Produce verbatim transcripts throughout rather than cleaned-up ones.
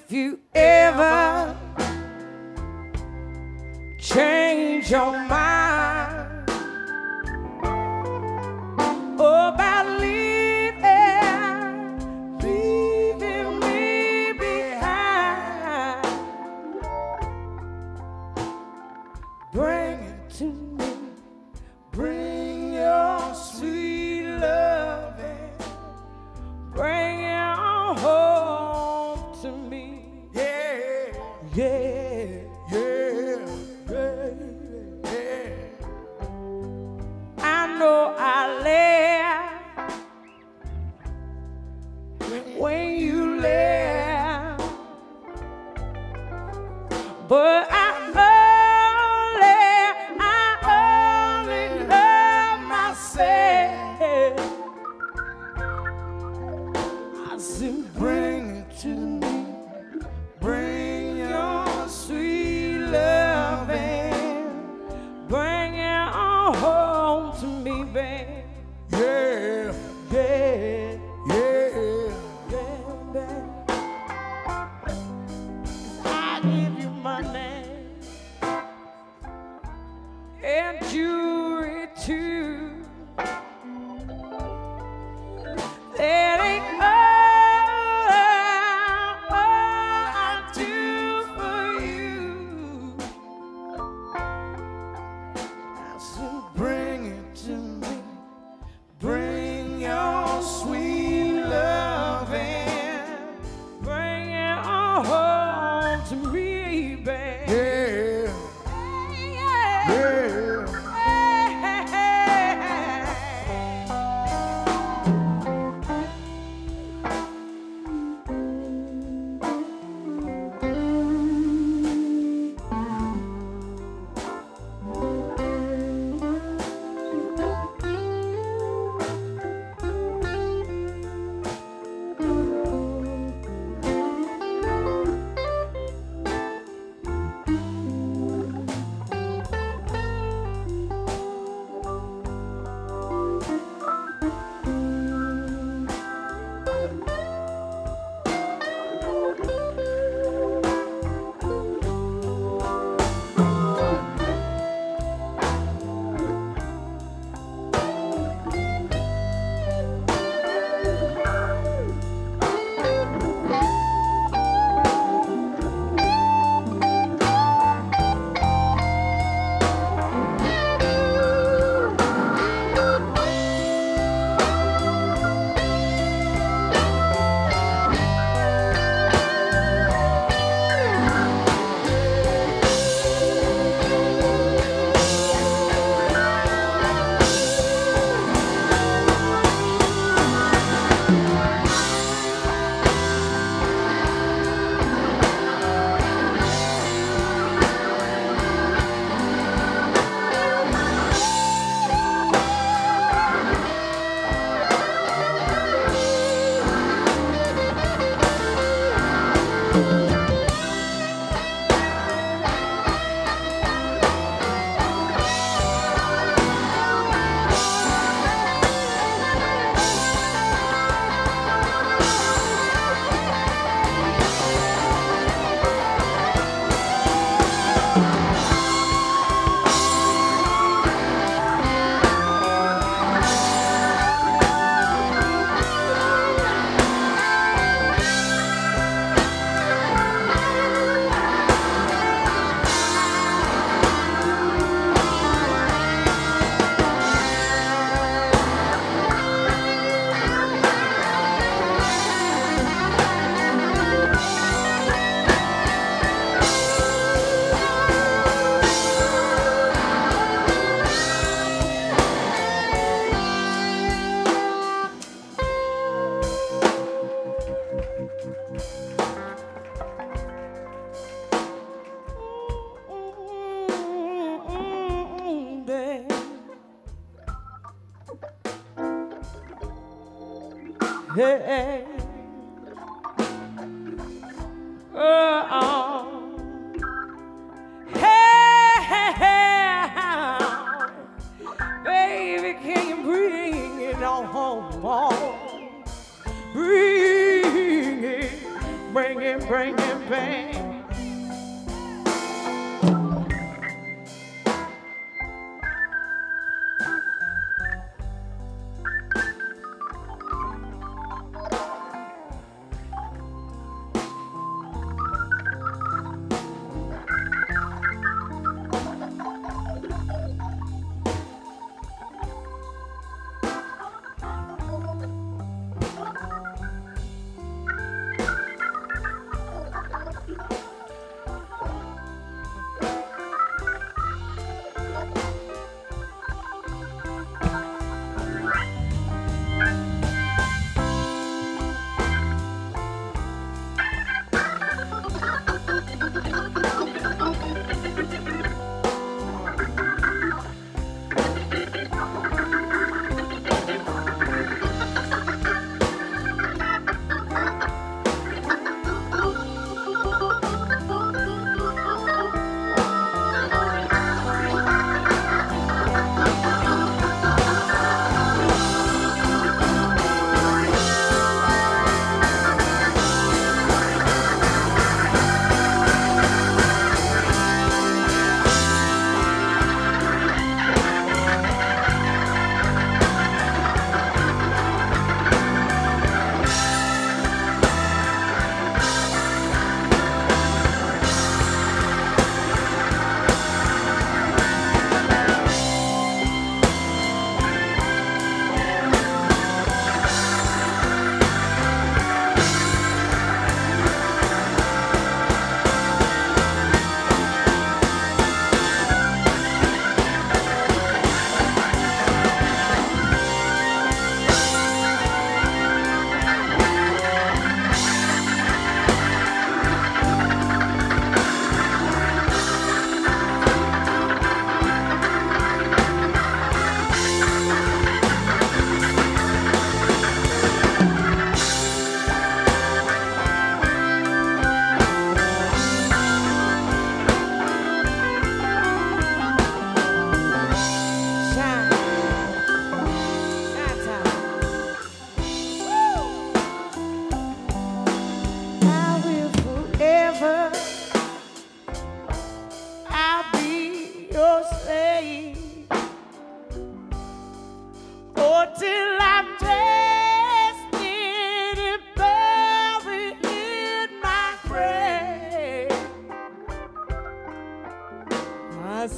if you ever change your mind about leaving, leaving me behind, bring it to me, bring your sweet loving, bring it on home to me. Yeah, yeah, yeah, yeah, yeah. I know I laugh when you laugh, but I only, I only love myself. I said, bring it to me, bring your sweet loving, bring it on home to me, babe. Yeah, yeah, yeah, yeah, babe. I give you money and jewelry too. That ain't all, all I do for you. I said, bring it to me, bring your sweet loving, bring it on home to me, babe. Yeah, yeah, yeah. Hey, oh, hey, hey, hey, baby, can you bring it on home? Bring it, bring it, bring it,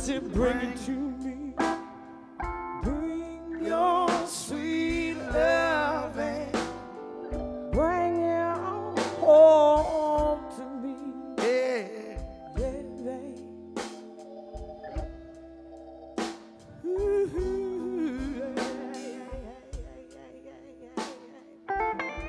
to bring it to me. Bring your sweet love and bring it home to me. Yeah, yeah, babe. Ooh, yeah, yeah, yeah, yeah, yeah, yeah, yeah.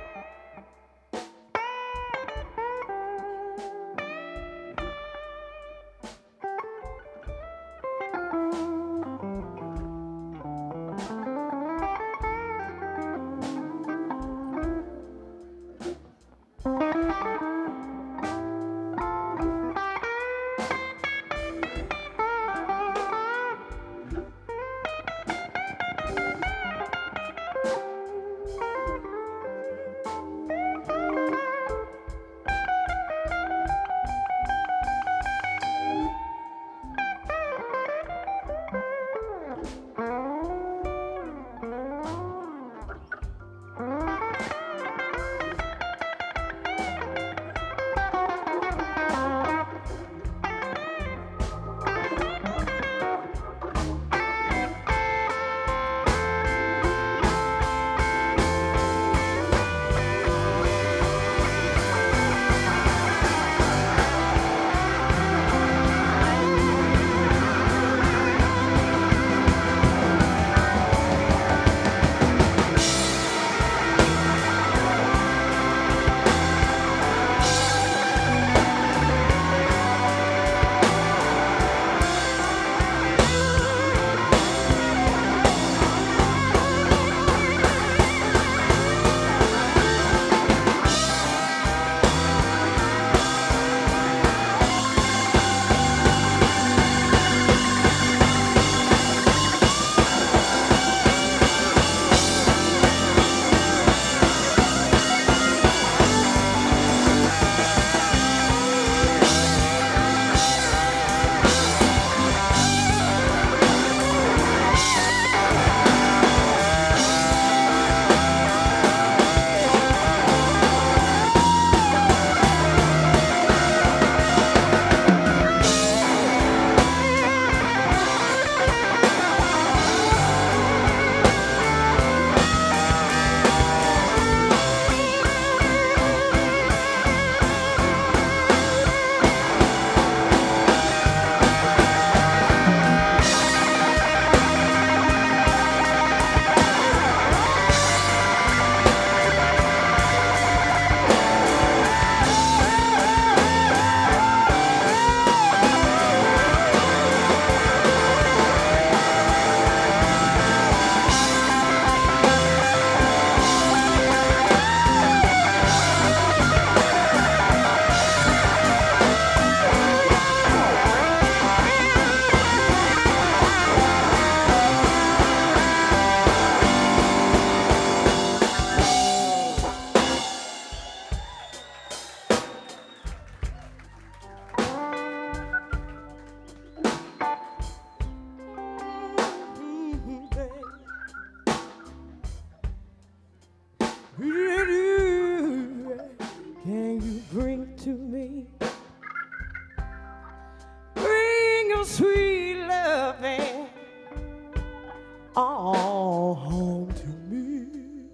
all home to me.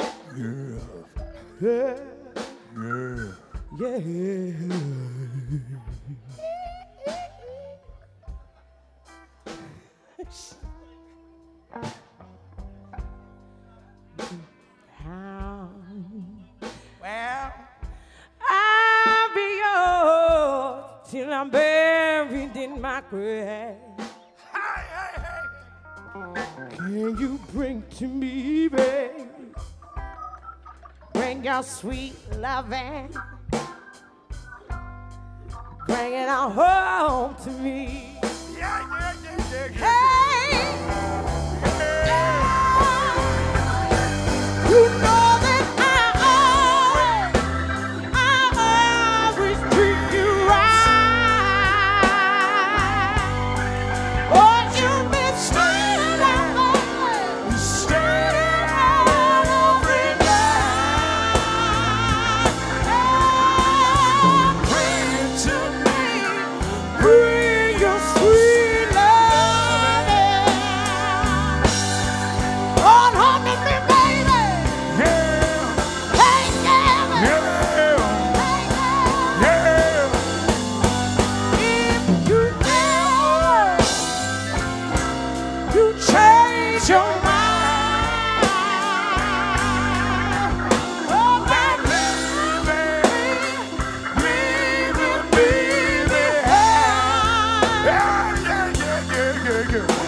Yeah. Yeah. Yeah. Yeah. How? Well, I'll be yours till I'm buried in my grave. Can you bring to me, babe? Bring your sweet loving. Bring it on home to me. Yeah, yeah, yeah, yeah, yeah. Hey! Yeah. You know that I always, I always treat you right. Oh, you've been straight out, straight out every night. Oh, bring it to me, bring your sweet love. get your mind. Oh, baby, baby, baby, baby. Yeah, yeah, yeah, yeah, yeah, yeah.